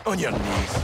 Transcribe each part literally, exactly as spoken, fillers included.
On your knees.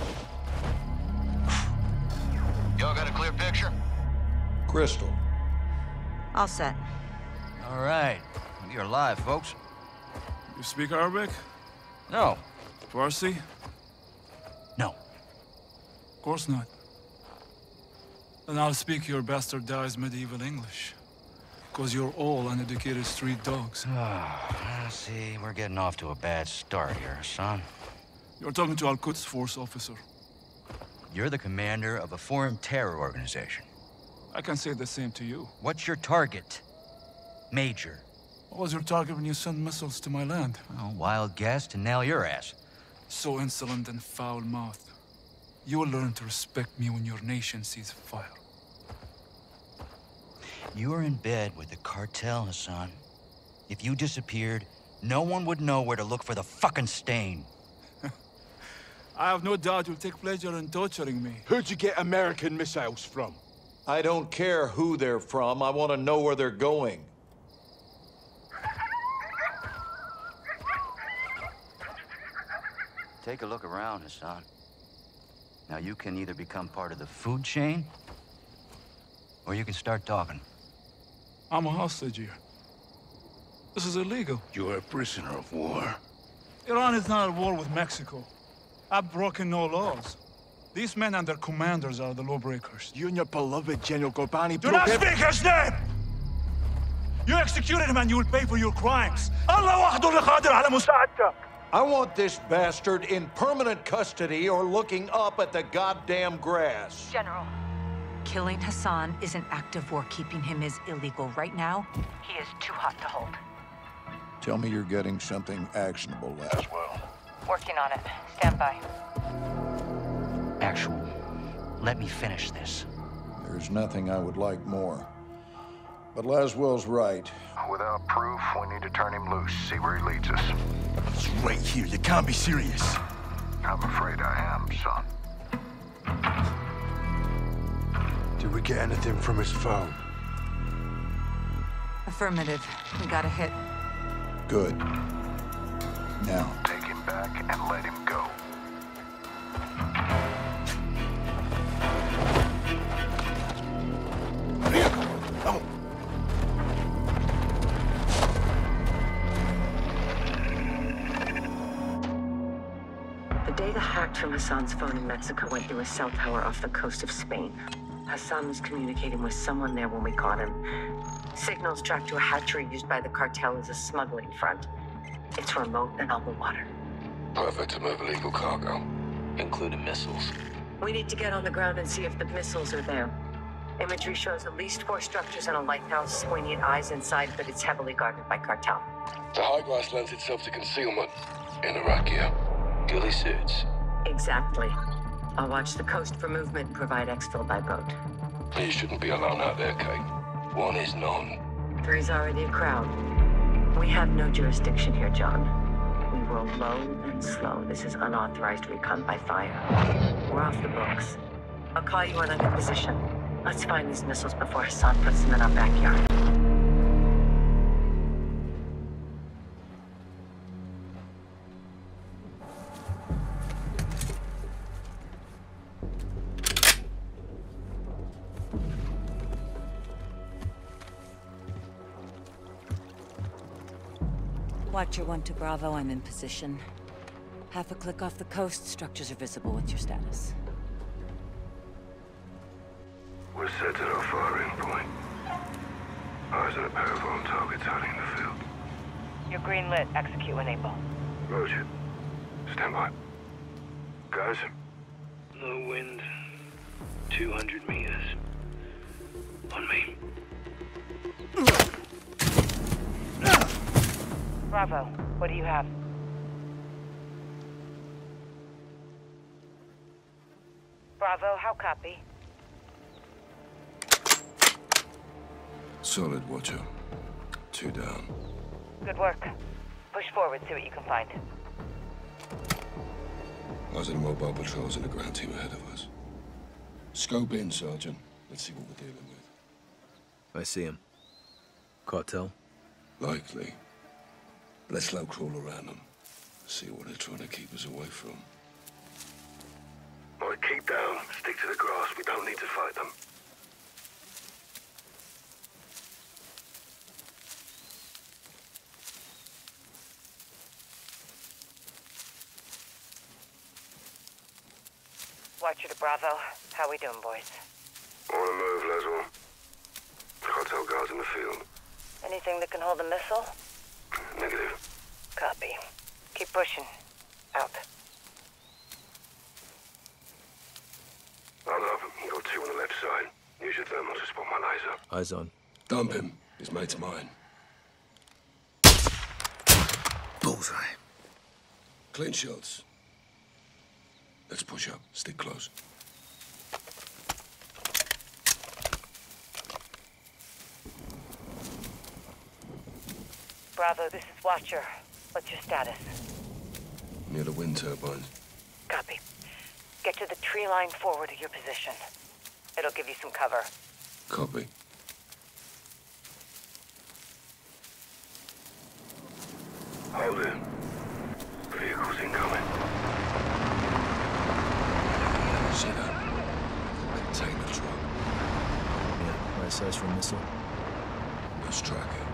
Y'all got a clear picture? Crystal. All set. All right. You're live, folks. You speak Arabic? No. Farsi? No. Of course not. Then I'll speak your bastardized medieval English. Because you're all uneducated street dogs. Ah, see, we're getting off to a bad start here, son. You're talking to Al-Quds Force officer. You're the commander of a foreign terror organization. I can say the same to you. What's your target, Major? What was your target when you sent missiles to my land? Oh, wild guess to nail your ass. So insolent and foul-mouthed. You will learn to respect me when your nation sees fire. You are in bed with the cartel, Hassan. If you disappeared, no one would know where to look for the fucking stain. I have no doubt you'll take pleasure in torturing me. Where'd you get American missiles from? I don't care who they're from. I want to know where they're going. Take a look around, Hassan. Now you can either become part of the food chain, or you can start talking. I'm a hostage here. This is illegal. You're a prisoner of war. Iran is not at war with Mexico. I've broken no laws. These men and their commanders are the lawbreakers. You and your beloved General Ghorbrani Do broke not speak his name! You executed him and you will pay for your crimes. Allah wahdahu al-qadir ala musa'adak. I want this bastard in permanent custody or looking up at the goddamn grass. General, killing Hassan is an act of war. Keeping him is illegal. Right now, he is too hot to hold. Tell me you're getting something actionable, Laswell. Working on it. Stand by. Actual. Let me finish this. There's nothing I would like more. But Laswell's right. Without proof, we need to turn him loose, see where he leads us. It's right here. You can't be serious. I'm afraid I am, son. Did we get anything from his phone? Affirmative. We got a hit. Good. Now. Take him back and let him go. Oh. The data hacked from Hassan's phone in Mexico went through a cell tower off the coast of Spain. Hassan was communicating with someone there when we caught him. Signals tracked to a hatchery used by the cartel as a smuggling front. It's remote and on the water. Perfect to move illegal cargo, including missiles. We need to get on the ground and see if the missiles are there. Imagery shows at least four structures and a lighthouse. We need eyes inside, but it's heavily guarded by cartel. The high grass lends itself to concealment. In Iraqia, ghillie suits. Exactly. I'll watch the coast for movement and provide exfil by boat. You shouldn't be alone out there, Kate. One is none. Three's already a crowd. We have no jurisdiction here, John. We roll low and slow. This is unauthorized recon by fire. We're off the books. I'll call you when I'm in position. Let's find these missiles before Hassan puts them in our backyard. Watcher one to Bravo, I'm in position. Half a click off the coast, structures are visible. What's your status? We're set at our firing point. Eyes on a pair of armed targets hiding in the field. You're green lit. Execute when able. Roger. Stand by. Guys? Low wind. two hundred meters. On me. Bravo, what do you have? Bravo, how copy? Solid, Watcher. Two down. Good work. Push forward, see what you can find. Eyes on mobile patrols and a ground team ahead of us. Scope in, Sergeant. Let's see what we're dealing with. I see him. Cartel? Likely. Let's slow crawl around them. See what they're trying to keep us away from. Keep down. Stick to the grass. We don't need to fight them. Watcher to Bravo. How we doing, boys? On the move, Laswell. Cartel guards in the field. Anything that can hold a missile? Negative. Copy. Keep pushing. Out. Hold up. You got two on the left side. Use your thermal to spot my laser. Eyes on. Dump him. His mate's mine. Bullseye. Clean shots. Let's push up. Stick close. Bravo, this is Watcher. What's your status? Near the wind turbines. Copy. Get to the tree line forward of your position. It'll give you some cover. Copy. Hold it. Vehicles incoming. See that? Container truck. Yeah, right size for a missile. Let's track it.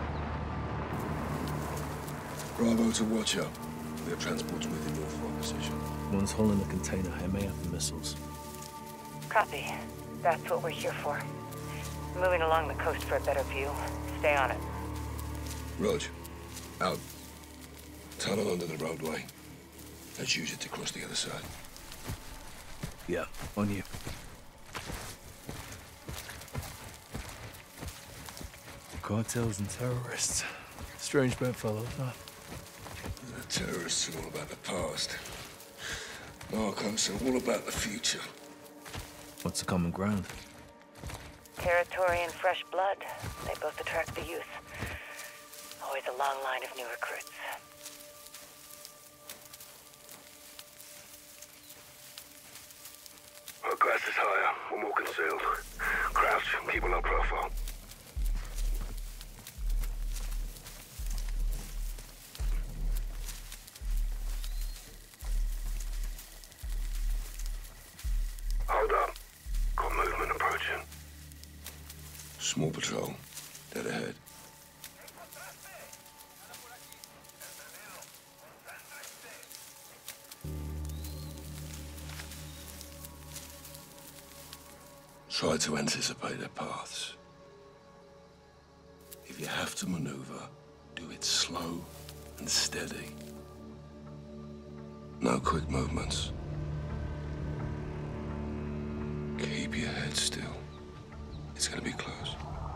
Bravo to Watcher. Their transport's within your front position. One's hauling the container. I may have the missiles. Copy. That's what we're here for. Moving along the coast for a better view. Stay on it. Rog. Out. Tunnel under the roadway. Let's use it to cross the other side. Yeah, on you. Cartels and terrorists. Strange bedfellows, huh? The terrorists are all about the past. Narcos are all about the future. What's the common ground? Territory and fresh blood. They both attract the youth. Always a long line of new recruits. Our grass is higher. We're more concealed. Crouch. Keep a low profile. Hold up. Got movement approaching. Small patrol. Dead ahead. Try to anticipate their paths. If you have to maneuver, do it slow and steady. No quick movements. Keep your head still. It's gonna be close.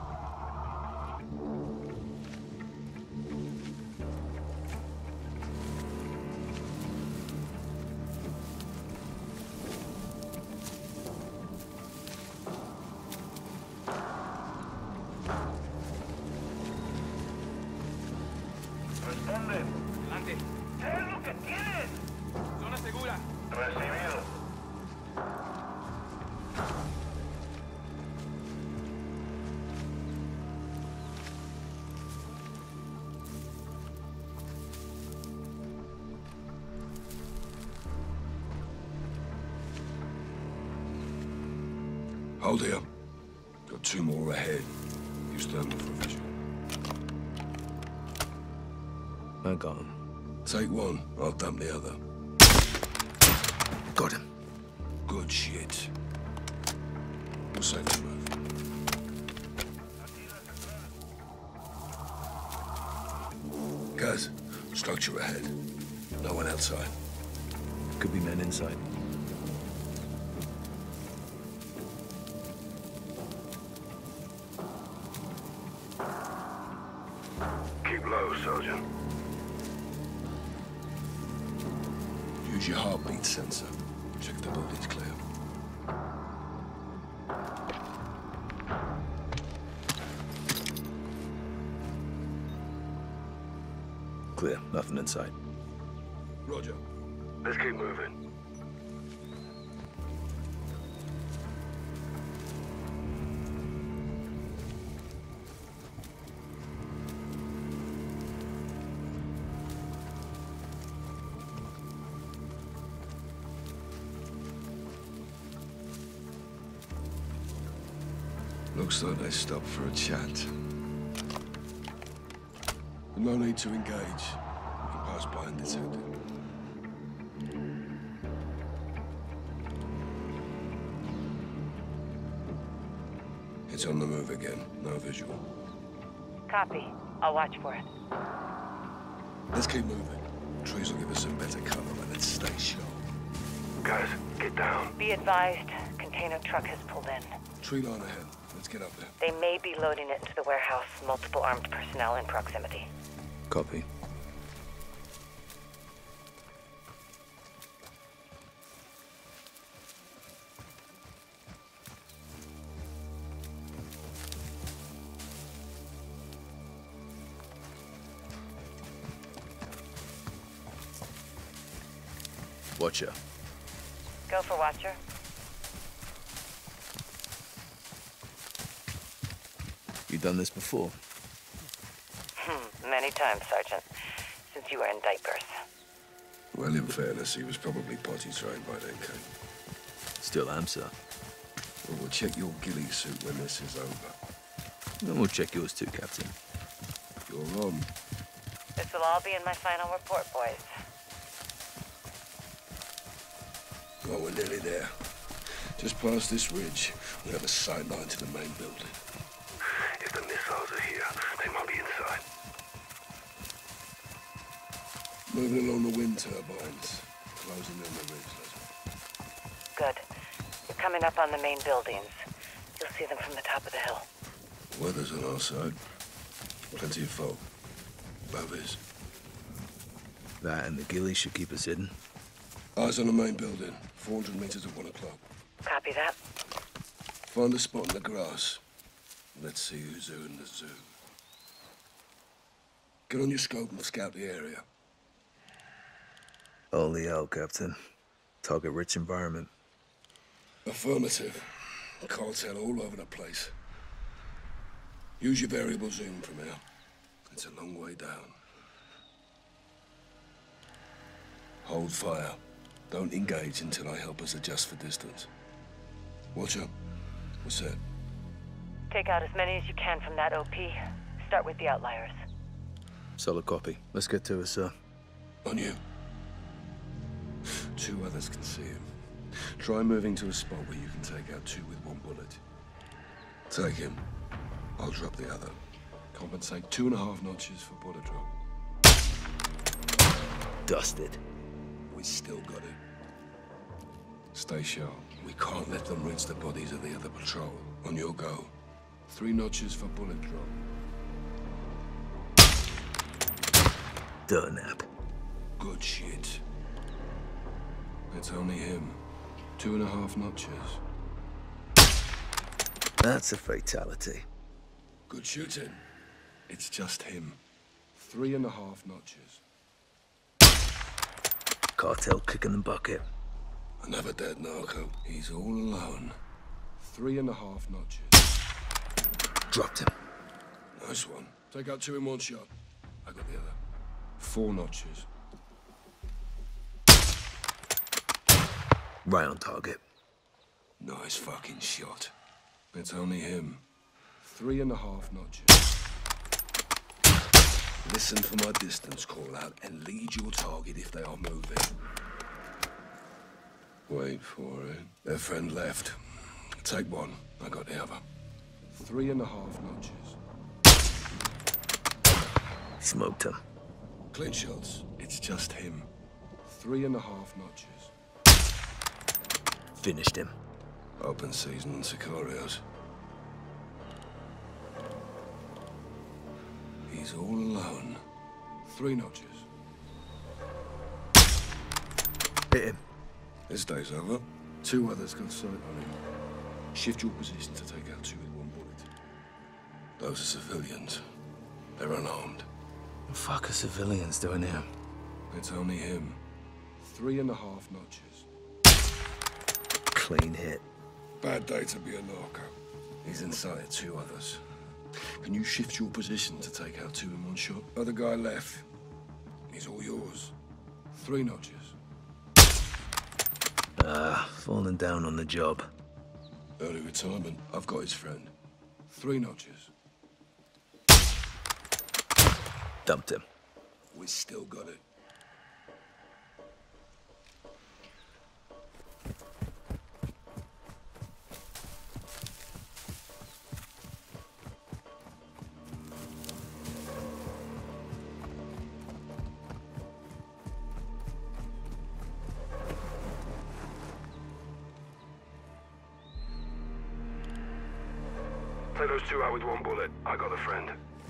Hold here. Got two more ahead. Use thermal for vision. I got him. Take one, I'll dump the other. Got him. Good shit. We'll save the move. Guys, structure ahead. No one outside. Could be men inside. Keep low, Sergeant. Use your heartbeat sensor. Check the building's clear. Clear. Nothing inside. Roger. Let's keep moving. Looks like they stopped for a chat. No need to engage. We can pass by undetected. It's on the move again. No visual. Copy. I'll watch for it. Let's keep moving. Trees will give us some better cover, but let's stay sharp. Guys, get down. Be advised, container truck has pulled in. Tree line ahead. Let's get up there. They may be loading it into the warehouse. Multiple armed personnel in proximity. Copy. Watcher. Go for Watcher. You done this before? Hmm, many times, Sergeant. Since you were in diapers. Well, in fairness, he was probably potty trained by then, Kate. Still am, sir. Well, we'll check your ghillie suit when this is over. And we'll check yours too, Captain. You're on. This will all be in my final report, boys. Well, we're nearly there. Just past this ridge, we have a sight line to the main building. If the missiles are here, they might be inside. Moving along the wind turbines, closing in the ridge, Laswell. Good. You're coming up on the main buildings. You'll see them from the top of the hill. Weather's on our side. Plenty of fog. Bovies. That and the ghillie should keep us hidden. Eyes on the main building. four hundred meters at one o'clock. Copy that. Find a spot in the grass. Let's see who's who in the zoo. Get on your scope and scout the area. Only hell, Captain. Target-rich environment. Affirmative. Cartel all over the place. Use your variable zoom from here. It's a long way down. Hold fire. Don't engage until I help us adjust for distance. Watch up. What's that? Take out as many as you can from that O P. Start with the outliers. Solid copy. Let's get to it, sir. On you. Two others can see him. Try moving to a spot where you can take out two with one bullet. Take him. I'll drop the other. Compensate two and a half notches for bullet drop. Dusted. We still got it. Stay sharp. We can't let them rinse the bodies of the other patrol. On your go. Three notches for bullet drop. Durnap. Good shit. It's only him. Two and a half notches. That's a fatality. Good shooting. It's just him. Three and a half notches. Cartel kicking the bucket. Another dead narco. He's all alone. Three and a half notches. Dropped him. Nice one. Take out two in one shot. I got the other. Four notches. Right on target. Nice fucking shot. It's only him. Three and a half notches. Listen for my distance call out and lead your target if they are moving. Wait for it. Their friend left. Take one. I got the other. Three and a half notches. Smoked him. Clean shots. It's just him. Three and a half notches. Finished him. Open season on Sicarios. He's all alone. Three notches. Hit him. This day's over. Two others got sight on him. Shift your position to take out two with one bullet. Those are civilians. They're unarmed. The fuck are civilians doing here? It's only him. Three and a half notches. Clean hit. Bad day to be a narco. He's inside two others. Can you shift your position to take out two in one shot? Other guy left. He's all yours. Three notches. Ah, falling down on the job. Early retirement. I've got his friend. Three notches. Dumped him. We still got it. Take those two out with one bullet. I got a friend.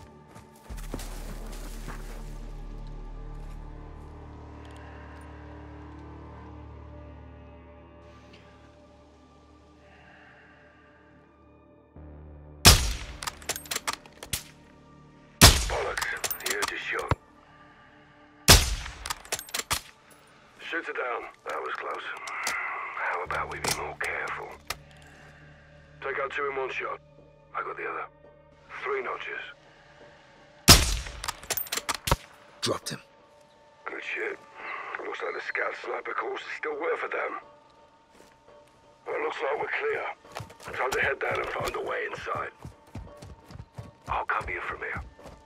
Bollocks. You just shot. Shoot her down. That was close. How about we be more careful? Take out two in one shot. I got the other. Three notches. Dropped him. Good shit. Looks like the scout sniper course is still worth a damn. Well, it looks like we're clear. Time to head down and find a way inside. I'll cover you from here.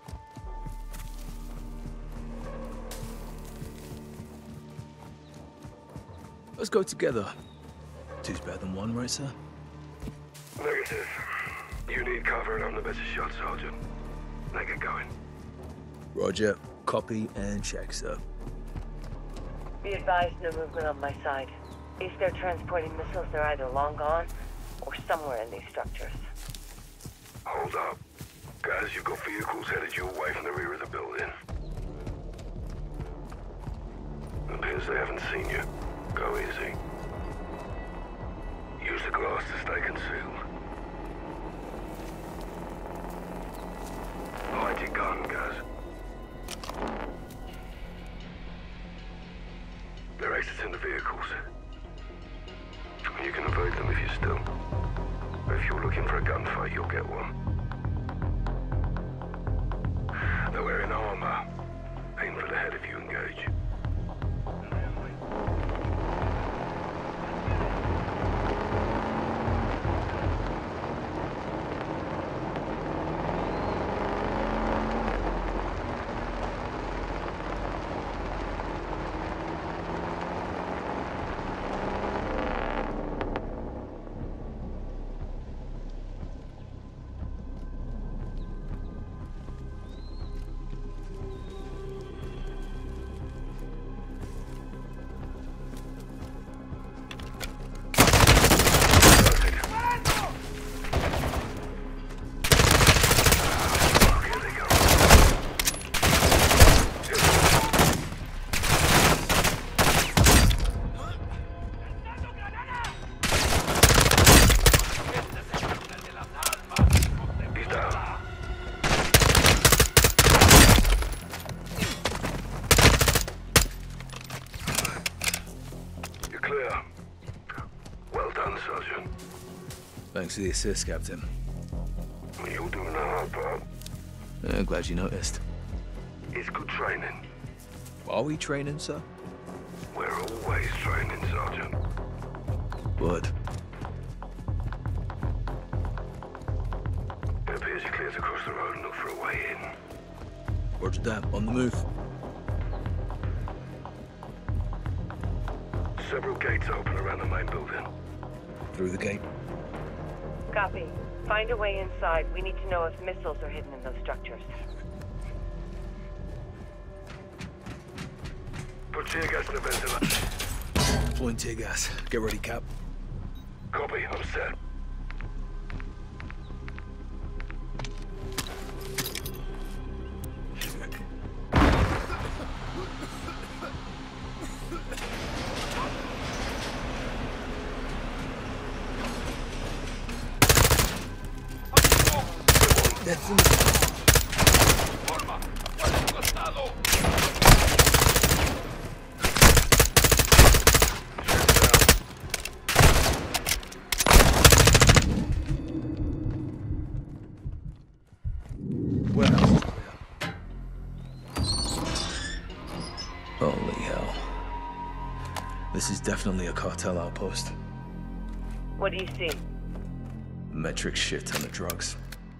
Let's go together. Two's better than one, right, sir? Negative. You need cover and I'm the better shot, Sergeant. Now get going. Roger. Copy and check, sir. Be advised, no movement on my side. If they're transporting missiles, they're either long gone or somewhere in these structures. Hold up. Guys, you've got vehicles headed your way from the rear of the building. It appears they haven't seen you. Go easy. Use the glass to stay concealed. Hide your gun, guys. There are exits in the vehicles. You can avoid them if you're still. If you're looking for a gunfight, you'll get one. They're wearing armor. Aim for the head if you engage. Thanks for the assist, Captain. You're doing the hard part. I'm glad you noticed. It's good training. Are we training, sir? We're always training, Sergeant. Good. It appears you cleared across the road and look for a way in. Roger that. On the move. Several gates open around the main building. Through the gate. Copy. Find a way inside. We need to know if missiles are hidden in those structures. Put tear gas in the ventilator. Deploying tear gas. Get ready, Cap. Copy. I'm set. That's in the... Well, holy hell. This is definitely a cartel outpost. What do you see? Metric shit ton of drugs.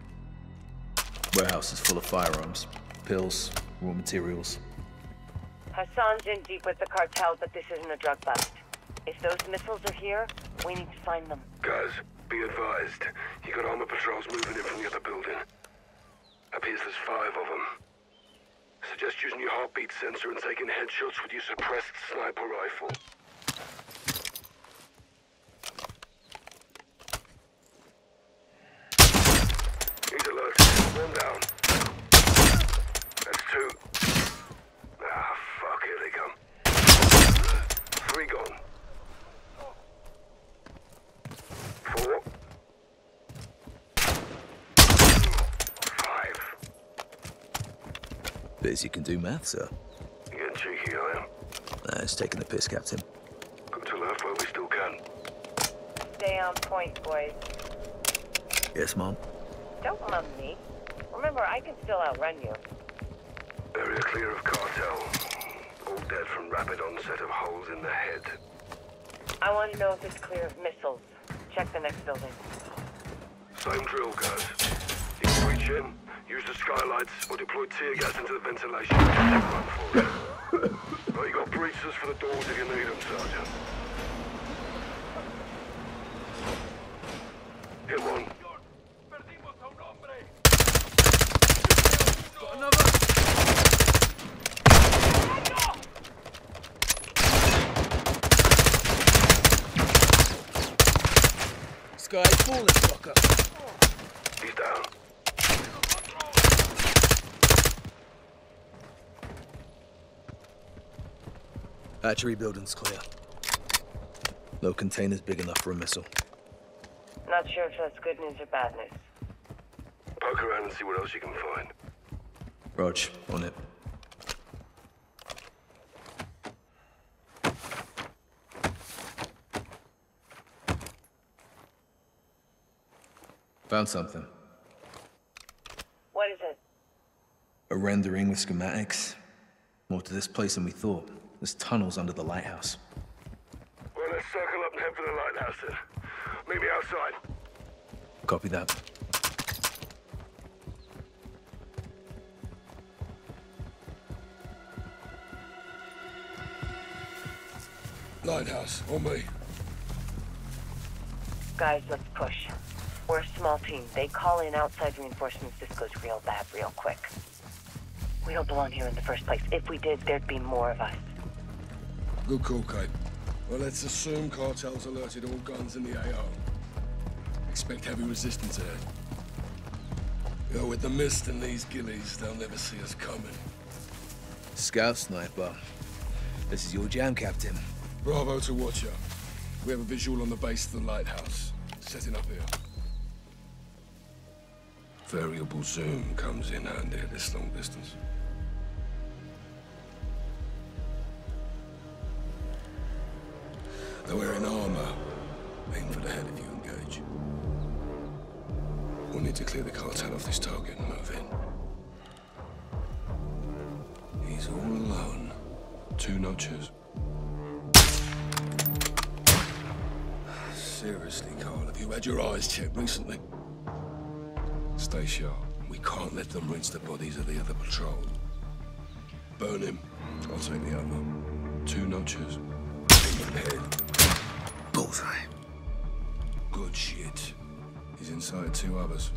Warehouse is full of firearms, pills, raw materials. Hassan's in deep with the cartel, but this isn't a drug bust. If those missiles are here, we need to find them. Guys, be advised. You got armor patrols moving in from the other building. Appears there's five of them. Suggest using your heartbeat sensor and taking headshots with your suppressed sniper rifle. He's alert. One down. That's two. Ah, fuck, here they come. Three gone. Four. Five. Biz, you can do math, sir. You getting cheeky, I am. Nah, it's taking the piss, Captain. Got to laugh while we still can. Stay on point, boys. Yes, Mom? Don't mum me. Remember, I can still outrun you. Area clear of cartel. All dead from rapid onset of holes in the head. I want to know if it's clear of missiles. Check the next building. Same drill, guys. You can reach in, use the skylights, or deploy tear gas into the ventilation. Run for it. Oh, you got breaches for the doors if you need them, Sergeant. Hit one. Got another! This guy's falling, fucker. He's down. Hatchery building's clear. No containers big enough for a missile. Not sure if that's good news or bad news. Poke around and see what else you can find. Rog, on it. Found something. What is it? A rendering with schematics. More to this place than we thought. There's tunnels under the lighthouse. Well, let's circle up and head for the lighthouse then. Meet me outside. Copy that. Lighthouse, on me. Guys, let's push. We're a small team. They call in outside reinforcements. This goes real bad real quick. We don't belong here in the first place. If we did, there'd be more of us. Good call, Kate. Well, let's assume cartel's alerted all guns in the A O. Expect heavy resistance ahead. You know, with the mist and these gillies, they'll never see us coming. Scout sniper. This is your jam, Captain. Bravo to Watcher. We have a visual on the base of the lighthouse. Setting up here. Variable zoom comes in handy at this long distance. They're wearing armor. Aim for the head if you engage. We'll need to clear the cartel off this target and move in. He's all alone. Two notches. Seriously, Carl, have you had your eyes checked recently? Stay sharp. We can't let them rinse the bodies of the other patrol. Burn him. I'll take the other. Two notches. Aim for the head. Bullseye. Good shit. He's inside two others.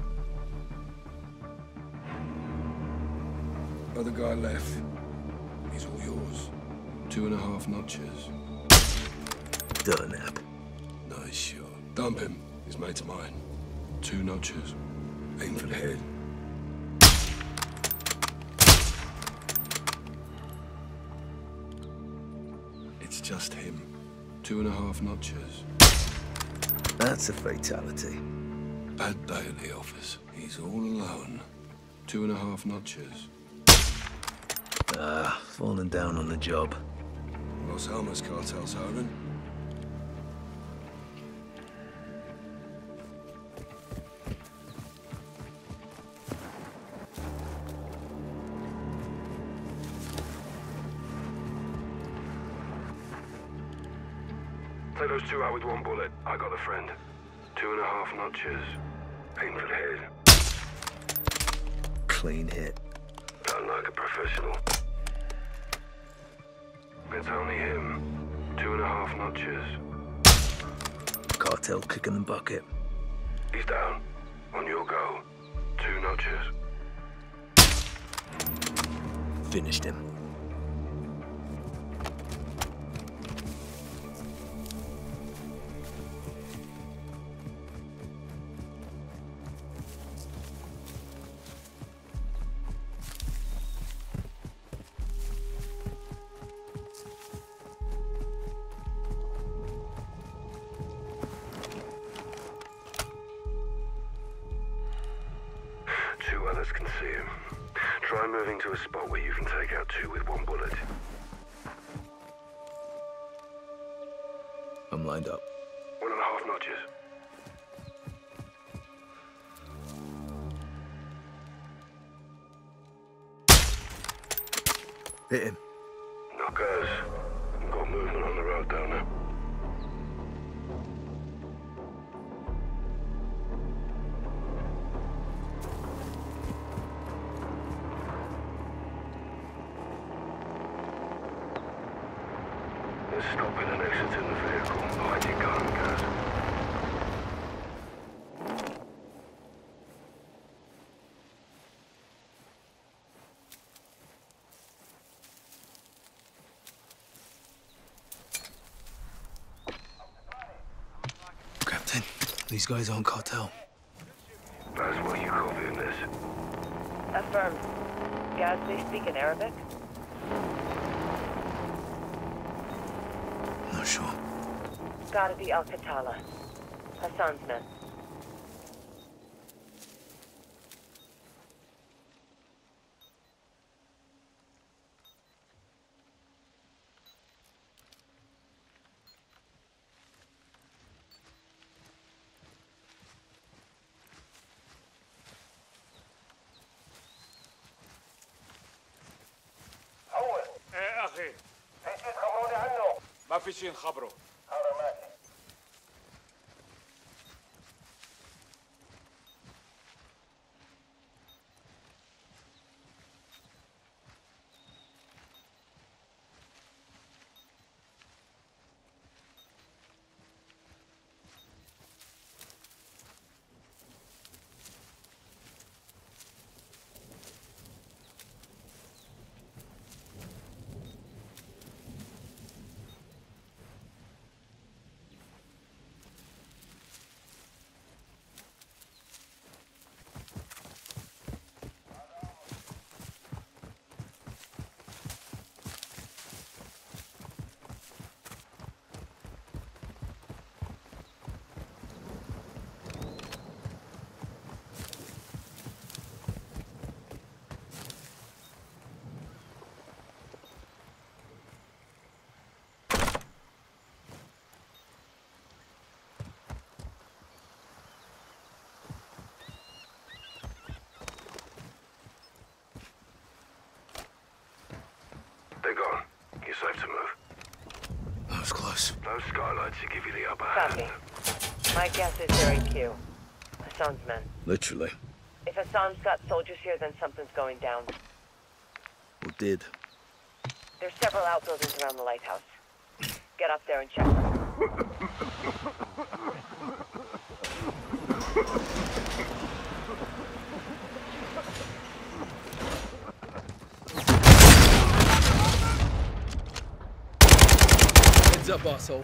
Other guy left. He's all yours. Two and a half notches. Durnap. Nice shot. Dump him. He's mate's mine. Two notches. Aim for the head. It's just him. Two and a half notches. That's a fatality. Bad day at the office. He's all alone. Two and a half notches. Ah, falling down on the job. Las Almas Cartel's hiring. Take those two out with one bullet. I got the friend. Two and a half notches. Aim for the head. clean hit. Done like a professional. It's only him. Two and a half notches. Cartel kicking the bucket. He's down. On your go. Two notches. Finished him. Two others can see him. Try moving to a spot where you can take out two with one bullet. I'm lined up. One and a half notches. Hit him. Knockers. Got movement on the road down there. They're stopping and exiting the vehicle. Hide your gun, guys. Captain, these guys aren't cartel. That's what you copying this. Affirmed. Guys, they speak in Arabic? Not sure. Gotta be Al-Qatala. Hassan's men. ايه اخي في شيء تخبروني عنه؟ ما في شيء نخبره. هذا ماشي. They're gone. You're safe to move. That was close. Those skylights should give you the upper Copy. hand. My guess is they're A Q. Hassan's men. Literally. If Hassan's got soldiers here, then something's going down. Or did. There's several outbuildings around the lighthouse. Get up there and check them. Heads up, asshole.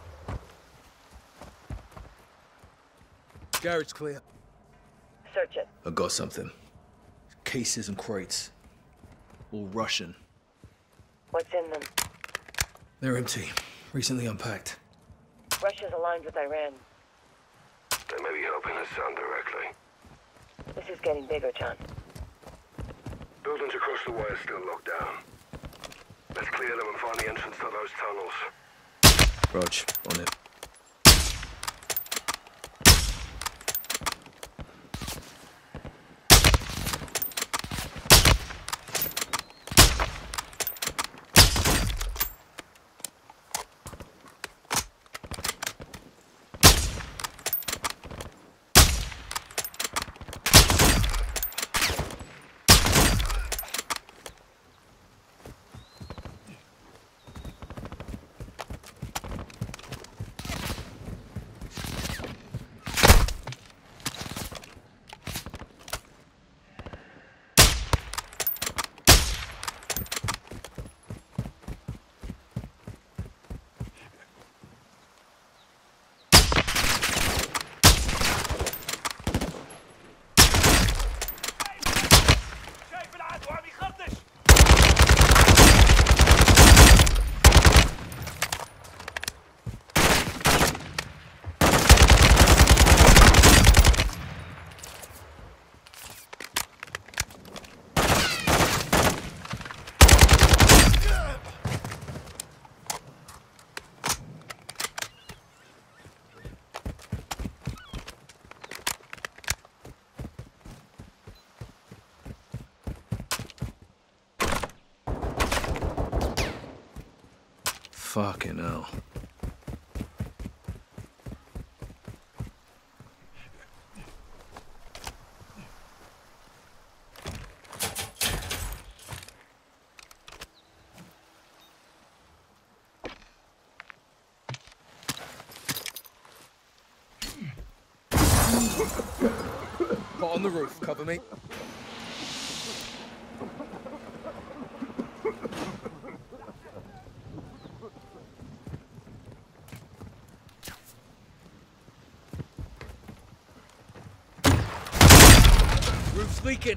Garage clear. Search it. I got something. Cases and crates. All Russian. What's in them? They're empty. Recently unpacked. Russia's aligned with Iran. They may be helping Hassan directly. This is getting bigger, John. Buildings across the way are still locked down. Let's clear them and find the entrance to those tunnels. Rog, on it. Fucking hell. Got on the roof, cover me. Roof's leaking.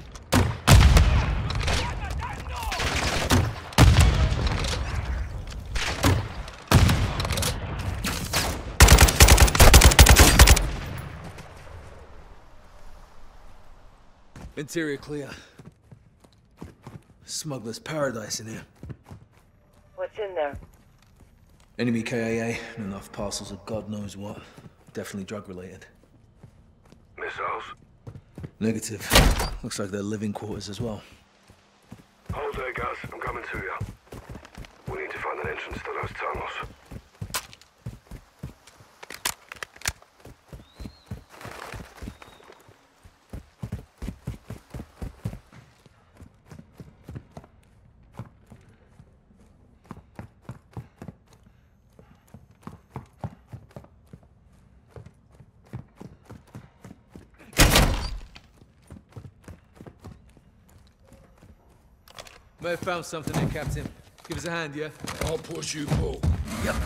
Interior clear. Smuggler's paradise in here. What's in there? Enemy K A A and enough parcels of God knows what. Definitely drug related. Missiles? Negative. Looks like they're living quarters as well. Hold there, guys. I'm coming to you. We need to find an entrance to those tunnels. May have found something there, Captain. Give us a hand, yeah? I'll push you, Paul. Yep.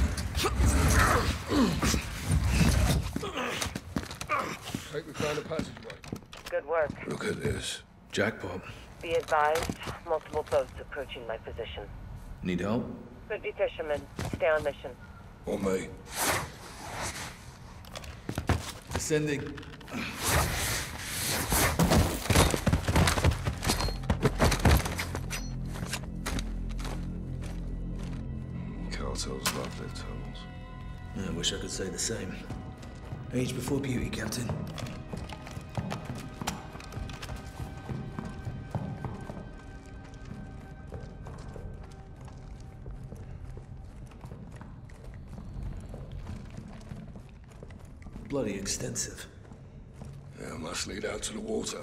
Think we found a passageway. Good work. Look at this. Jackpot. Be advised, multiple boats approaching my position. Need help? Could be fishermen. Stay on mission. Or me. Descending. Cartels love their tunnels. I wish I could say the same. Age before beauty, Captain. Bloody extensive. Yeah, must lead out to the water.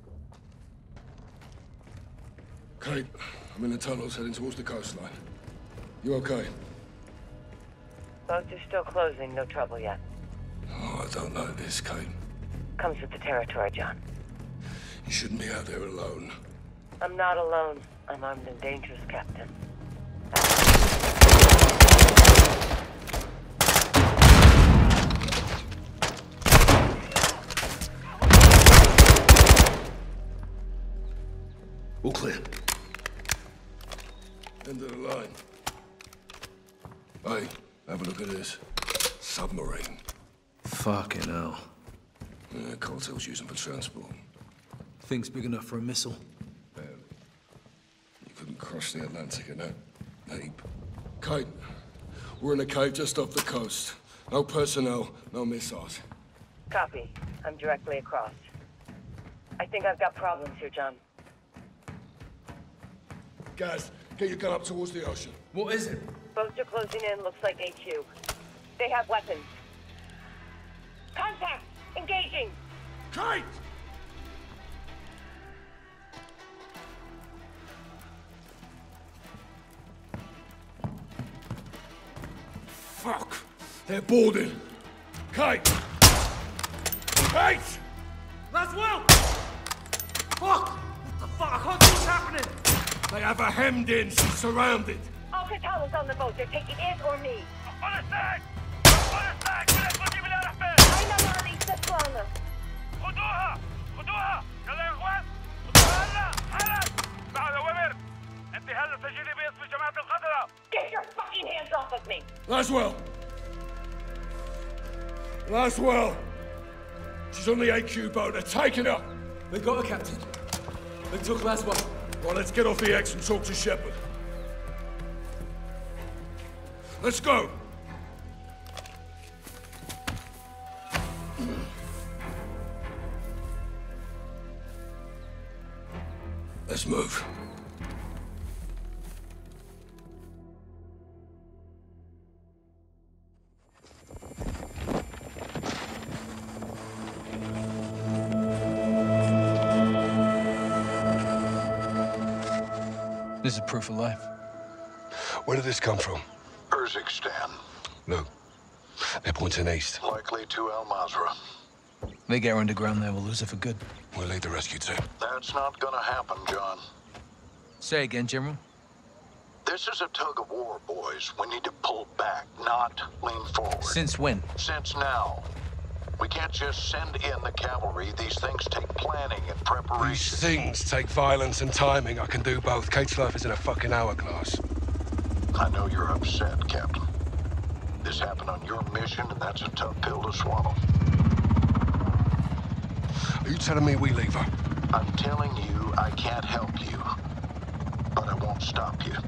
Kate, I'm in the tunnels heading towards the coastline. You okay? Boats are still closing, no trouble yet. Oh, I don't know this, Kate. Comes with the territory, John. You shouldn't be out there alone. I'm not alone. I'm armed and dangerous, Captain. All clear. End of the line. Hey, have a look at this. Submarine. Fucking hell. Yeah, cartels use them for transport. Thing's big enough for a missile. Barely. You couldn't cross the Atlantic in that heap. Kate, we're in a cave just off the coast. No personnel, no missiles. Copy. I'm directly across. I think I've got problems here, John. Gaz, get your gun up towards the ocean. What is it? Boats are closing in, looks like A Q. They have weapons. Contact! Engaging! Kate! Fuck! They're boarding! Kate! Kate! Laswell! Fuck! What the fuck? I can't see what's happening! They have a hemmed in, she's surrounded. Al-Qatala's on the boat. They're taking it or me. فلسطين! فلسطين! كل اسمتي بالعرفة! أين مريض سلوانة؟ خدوها! خدوها! يلا يا اخوان! خدوها هلا! حالا! بعد أوامر! أنت هلا سجلي باسم جماعة القتلة! Get your fucking hands off of me! Laswell! Laswell! She's on the A Q boat. They're taking her! They got her, Captain. They took Laswell. Well, let's get off the X and talk to Shepard. Let's go! Let's move. This is proof of life. Where did this come from? Urzikstan. No. They're pointing east. Likely to Al Mazrah. They get underground there, we'll lose it for good. We'll lead the rescue team. That's not gonna happen, John. Say again, General. This is a tug of war, boys. We need to pull back, not lean forward. Since when? Since now. We can't just send in the cavalry. These things take planning and preparation. These things take violence and timing. I can do both. Kate's life is in a fucking hourglass. I know you're upset, Captain. This happened on your mission, and that's a tough pill to swallow. Are you telling me we leave her? I'm telling you I can't help you, but I won't stop you.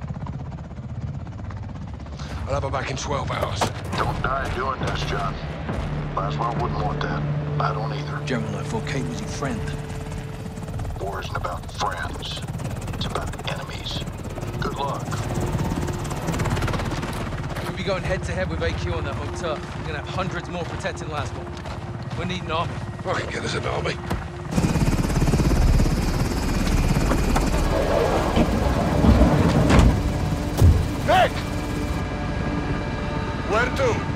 I'll have her back in twelve hours. Don't die doing this, John. Laswell wouldn't want that. I don't either. General, I thought Kate was your friend. War isn't about friends. It's about enemies. Good luck. We'll be going head-to-head with A Q on that hotel. We're gonna have hundreds more protecting Laswell. We need an army. I can get us an army. Nick! Where to?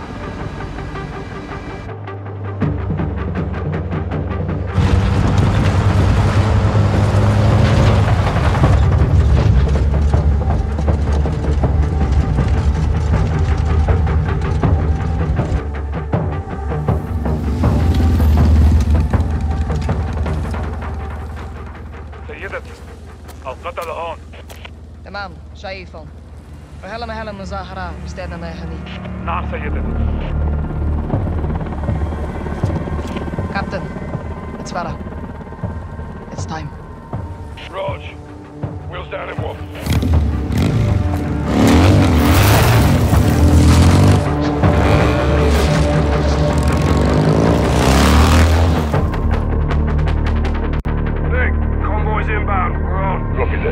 Al-Qatala هون. تمام شايفهم. وهلا مهلا مظاهرة استاذنا هنيك. نعم سيدتي. Captain, it's Farah. It's time. Raj, wheels down and walk. Inbound. We're on. Copy that.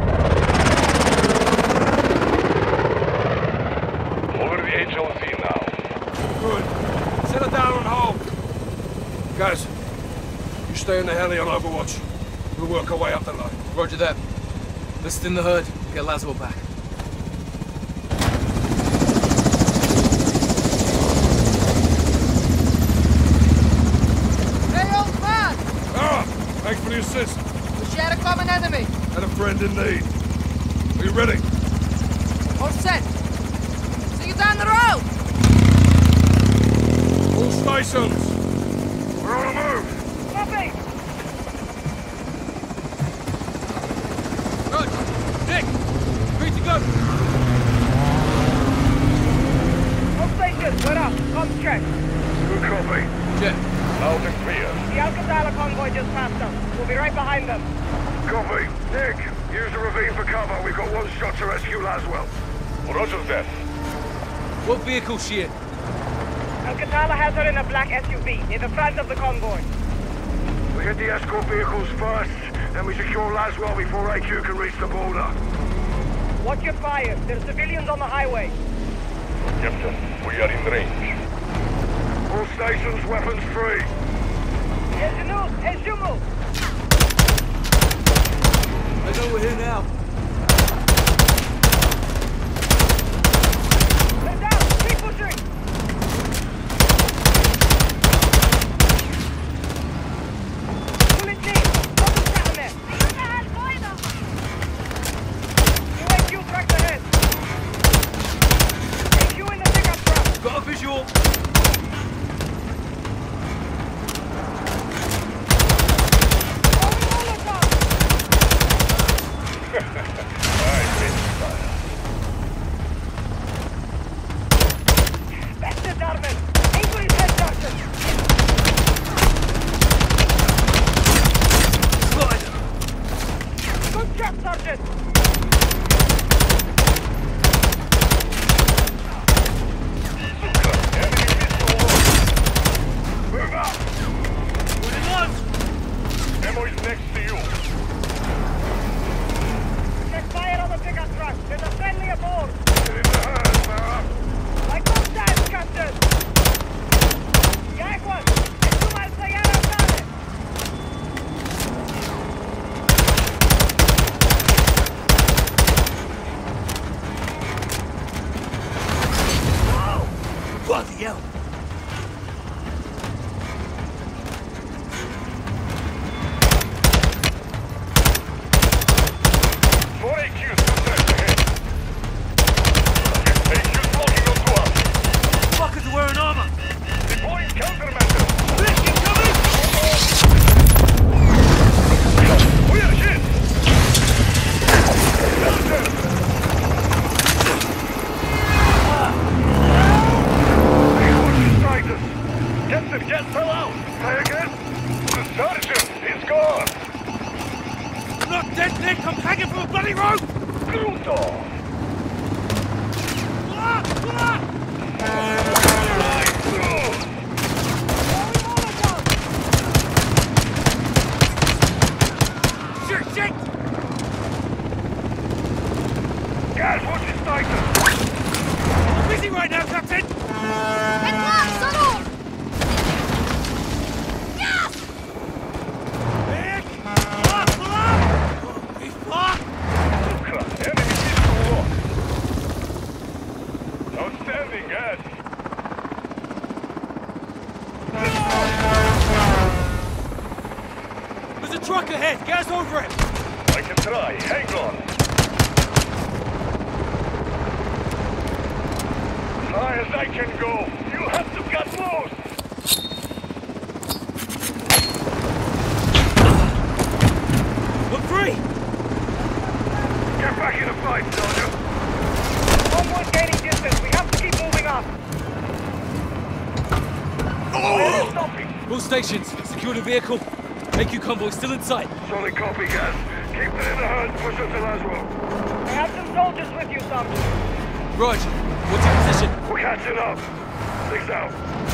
Over the H L Z now. Good. Settle down and hold. Guys, you stay in the heli on Overwatch. We'll work our way up the line. Roger that. Let's thin the herd. Get Laswell back. Hey, old man! Ah! Thanks for the assist. We had a common enemy. And a friend in need. Are you ready? All set. See you down the road. All stations. We're on the move. Copy. Good. Nick, free to go. All stations, we're up. Comms check. Good copy. Check. Loud and clear. The Al-Qatala convoy just passed us. We'll be right behind them. Copy. Nick, use the ravine for cover. We've got one shot to rescue Laswell. Roger that. What vehicle she in? Al-Qatala has her in a black S U V near the front of the convoy. We hit the escort vehicles first, then we secure Laswell before A Q can reach the border. Watch your fire. There's civilians on the highway. Captain, we are in range. All stations, weapons free. As you move, as you move. I know we're here now. They're down. Keep pushing. Pull it clean. Don't be trapped in there. U A Q tracks ahead. A Q in the pickup truck. Got a visual. Beste Darwin! Aim for his head, Sergeant! Slide! Good job, Sergeant! Move up! What it was? Ammo is next to you. Check fire on the pickup truck. There's a friendly aboard. Get in the herd, Farah. I got that, Captain! Jaguar! Es mal Sayara Sale! Four A Qs compressed ahead. A Qs blocking onto us. Fuckers are wearing armor. Deploying countermeasures. Blick, incoming! We are hit! Captain, jet fell out! Try again? The sergeant is gone! Not dead, Nick! I'm hanging from a bloody rope! Crudo! Ah! Ah! Right through! Shit, shit! Gas, watch his Titan! I'm busy right now, Captain! Head block, subtle! Gas! Nick! Block, block! He's blocked! Ukra, enemy pistol locked. Outstanding, gas! There's a truck ahead! Gas over it! I can try, hang on! High as I can go! You have to get close! Look free! Get back in the fight, soldier! Convoy's gaining distance. We have to keep moving up. Oh! Stopping! All stations, secure the vehicle. A Q convoy still in sight. Solid copy, gas. Keep it in the hand, push us to Laswell. I have some soldiers with you, Sergeant. Roger. What's your position? We're catching up. Six out.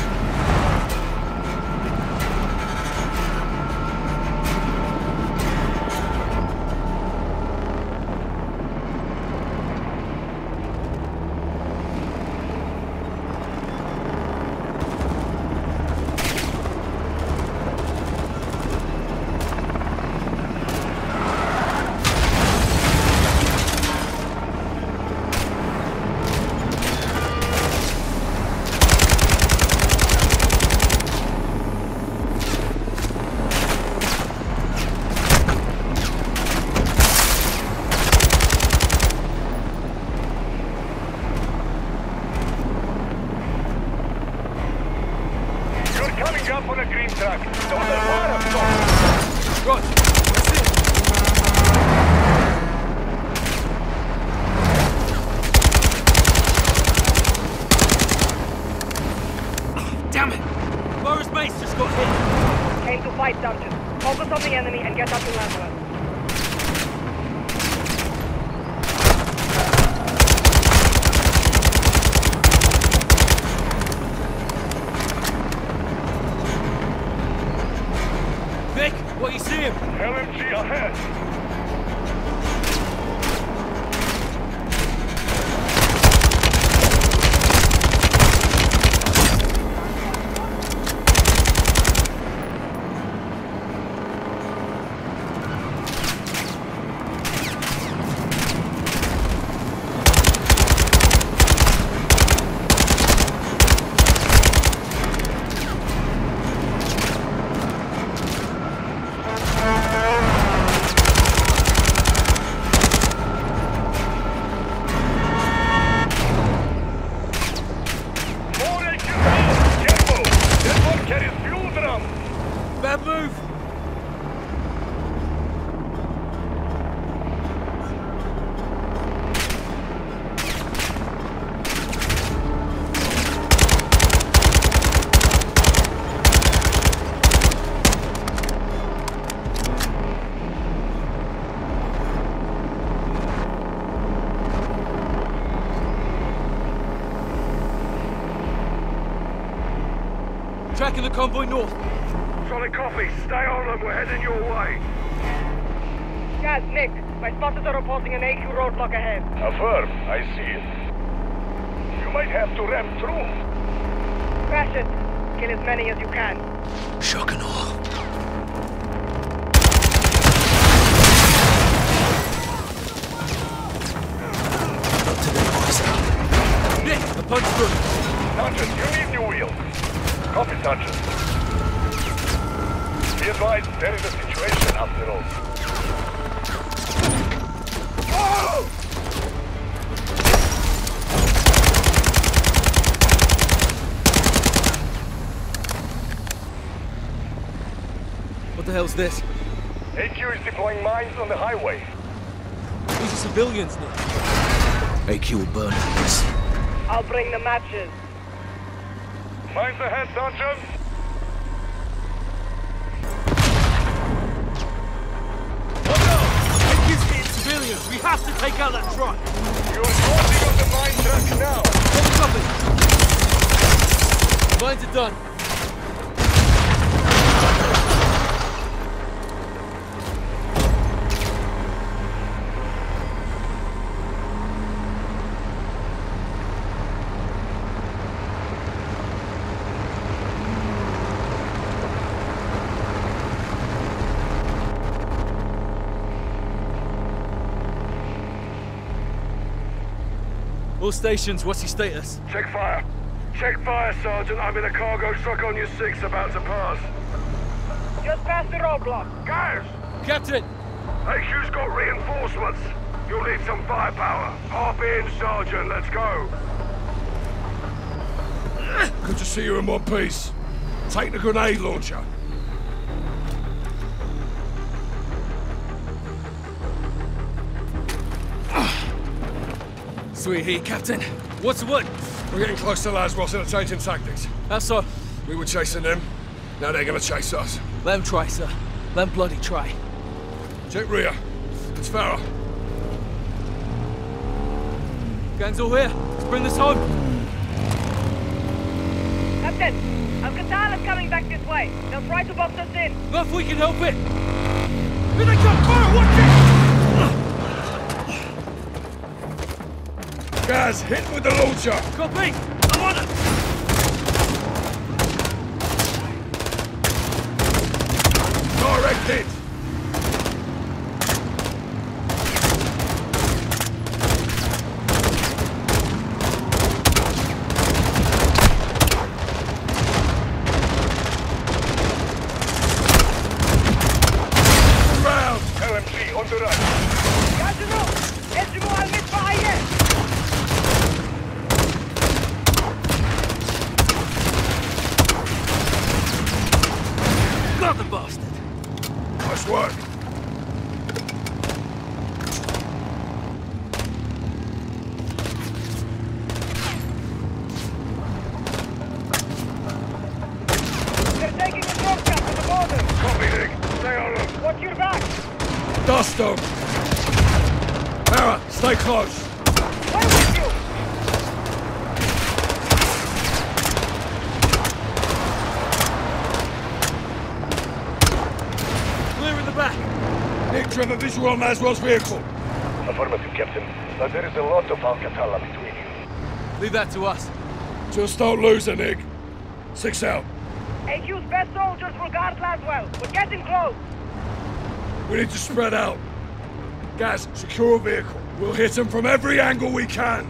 Tracking the convoy north. Solid copy. Stay on them. We're heading your way. Guys, Nick, my spotters are reporting an A Q roadblock ahead. Affirm. I see it. You might have to ram through. Crash it. Kill as many as you can. Shock and awe. Up to the boys. Nick, the punch through. Sergeant, you need new wheels. Copy, Sergeant. Be advised, there is a situation after all. Oh! the hell's this? A Q is deploying mines on the highway. These are civilians, Nick. A Q will burn this. I'll bring the matches. Mines ahead, Sergeant. Look out! A Q's hitting civilians. We have to take out that truck. You're holding on the mine track now. Copy. Mines are done. All stations, what's your status? Check fire. Check fire, Sergeant. I'm in a cargo truck on your six about to pass. Just past the roadblock. Guys! Captain! A Q's got reinforcements. You'll need some firepower. Hop in, Sergeant. Let's go. Good to see you in one piece. Take the grenade launcher. Sweet heat, Captain. What's the word? We're getting close to Laswell, and changing tactics. How so? We were chasing them. Now they're gonna chase us. Let them try, sir. Let them bloody try. Check Rya. It's Farah. Gang's all here. Let's bring this home. Captain, Al-Qatala's coming back this way. They'll try to box us in. Not if we can help it. Here they come! Fire! Watch it! Guys, hit with the launcher! Copy! I'm on it! Direct hit! Round! L M G on the right. Garza, Esimo al-Mitfa'ayeh! Got the bastard! Nice work. They're taking a shortcut to the border. Copy, Nick. Stay on them. Watch your back. Dust them! Farah, stay close. Where with you? Clear in the back. Nick, do you have a visual on Laswell's vehicle? Affirmative, Captain. But there is a lot of Al-Qatala between you. Leave that to us. Just don't lose her, Nick. Six out. A Q's best soldiers will guard Laswell. We're getting close. We need to spread out. Guys, secure a vehicle. We'll hit them from every angle we can.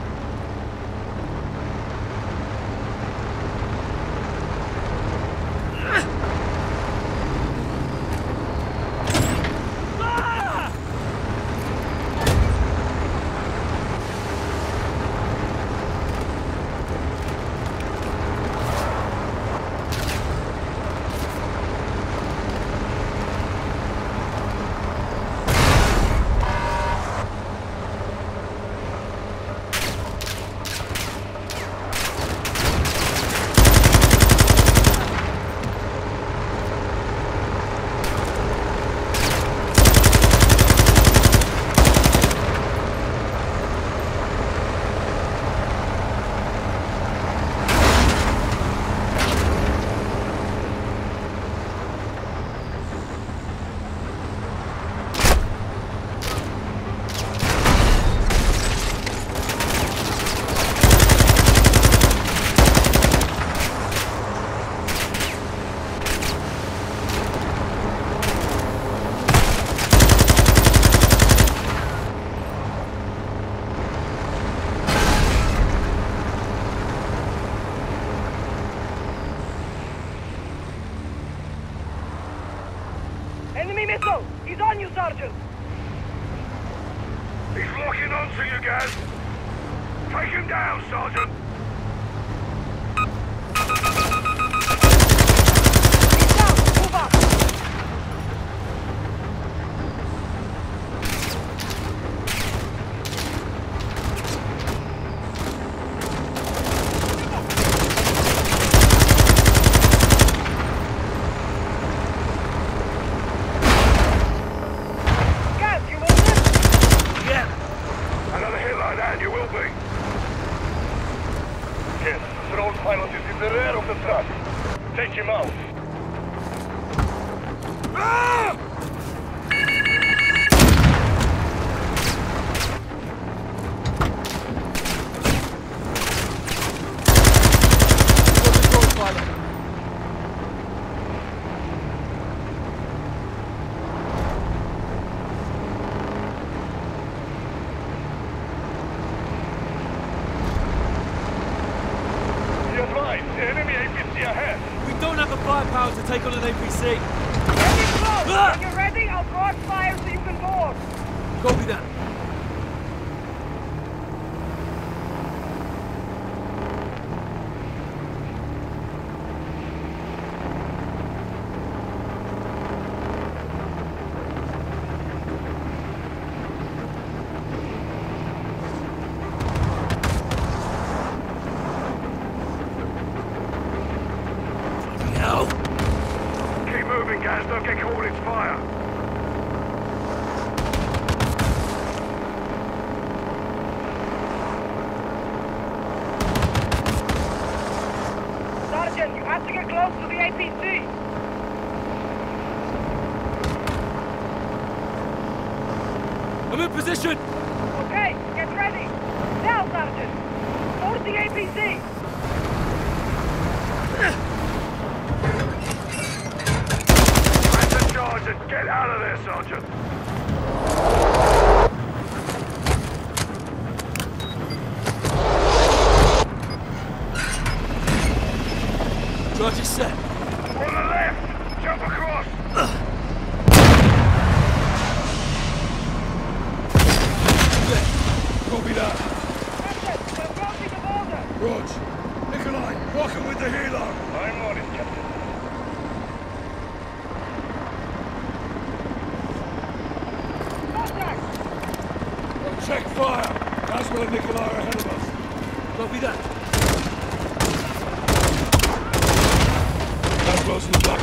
Enemy missile! He's on you, Sergeant! He's locking onto you, guys. Take him down, Sergeant. He's down! Move up! Pilot is in the rear of the truck. Take him out. Ah! To take on an A P C. Ready, close! Ah! When you're ready, I'll cross fire so you can board. Copy that. Don't get caught in fire. Sergeant, you have to get close to the A P C. I'm in position. Okay, get ready. Now, Sergeant. Board the A P C. Sergeant, get out of there, Sergeant! Charge is set. On the left! Jump across! Copy that. Captain, we're approaching the border. Rog, Nikolai, rocking with the helo. I'm on it, Captain. Check fire! Laswell and Nikolai are ahead of us. Copy that. Laswell's in the back.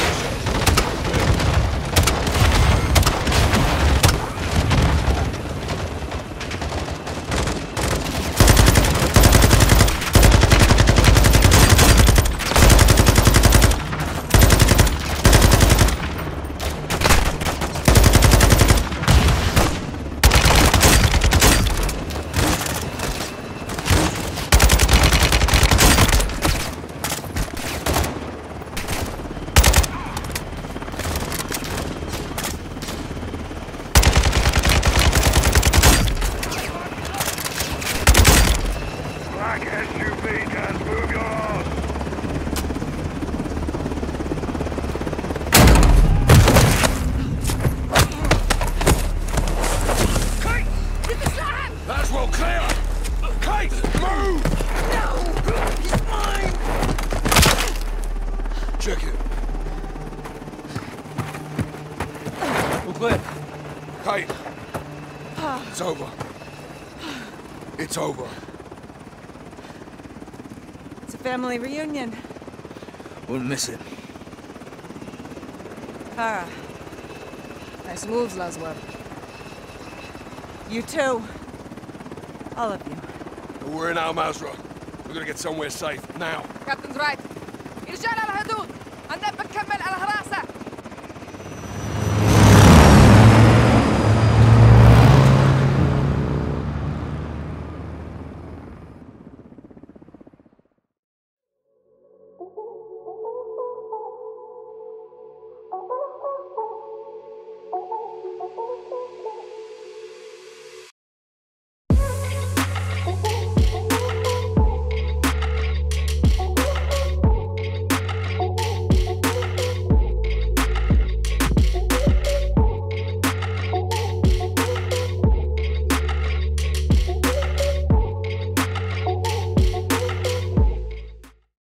It's over. It's over. It's a family reunion. Wouldn't miss it. Farah. Nice moves, Laswell. You too. All of you. We're in Al-Mazrah. We're gonna get somewhere safe, now. Captain's right. إرجال على الحدود. عندنا بنكمل على